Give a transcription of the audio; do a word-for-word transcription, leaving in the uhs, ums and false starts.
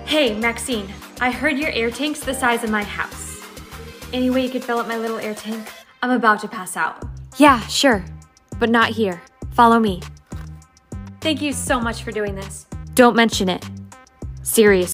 Hey, Maxine, I heard your air tank's the size of my house. Any way you could fill up my little air tank? I'm about to pass out. Yeah, sure. But not here. Follow me. Thank you so much for doing this. Don't mention it. Seriously.